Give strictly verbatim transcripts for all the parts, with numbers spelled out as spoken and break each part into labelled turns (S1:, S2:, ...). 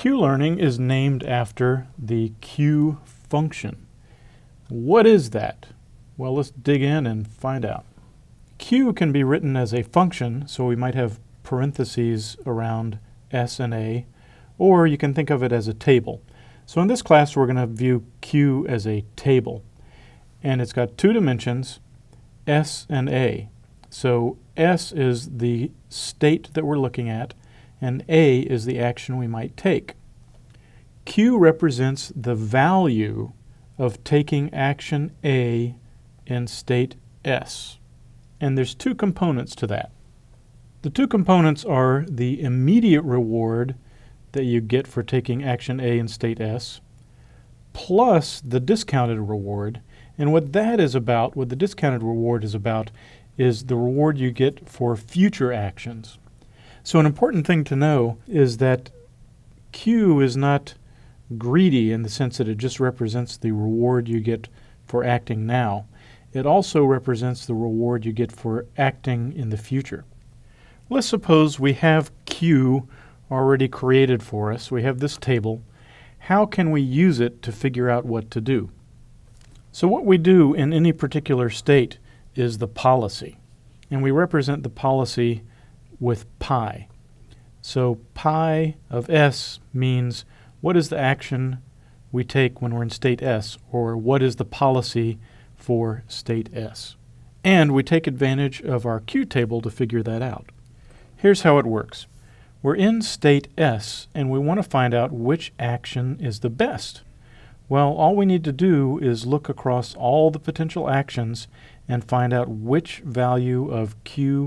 S1: Q-learning is named after the Q function. What is that? Well, let's dig in and find out. Q can be written as a function, so we might have parentheses around S and A, or you can think of it as a table. So in this class we're going to view Q as a table, and it's got two dimensions, S and A. So S is the state that we're looking at, and A is the action we might take. Q represents the value of taking action A in state S. And there's two components to that. The two components are the immediate reward that you get for taking action A in state S, plus the discounted reward. And what that is about, what the discounted reward is about, is the reward you get for future actions. So an important thing to know is that Q is not greedy in the sense that it just represents the reward you get for acting now. It also represents the reward you get for acting in the future. Let's suppose we have Q already created for us. We have this table. How can we use it to figure out what to do? So what we do in any particular state is the policy. And we represent the policy with pi. So pi of S means what is the action we take when we're in state S, or what is the policy for state S. And we take advantage of our Q table to figure that out. Here's how it works. We're in state S, and we want to find out which action is the best. Well, all we need to do is look across all the potential actions and find out which value of Q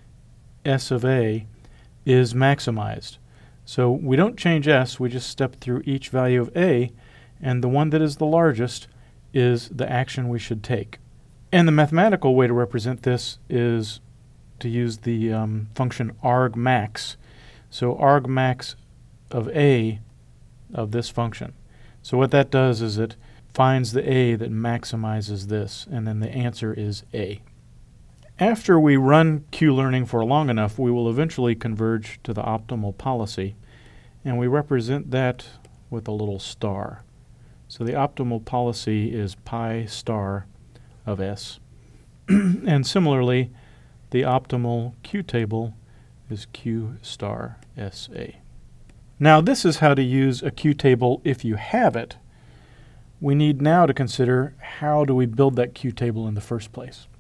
S1: S of A is maximized. So we don't change S, we just step through each value of A, and the one that is the largest is the action we should take. And the mathematical way to represent this is to use the um, function argmax. So argmax of A of this function. So what that does is it finds the A that maximizes this, and then the answer is A. After we run Q-learning for long enough, we will eventually converge to the optimal policy, and we represent that with a little star. So the optimal policy is pi star of S. And similarly, the optimal Q table is Q star S A. Now this is how to use a Q table if you have it. We need now to consider how do we build that Q table in the first place.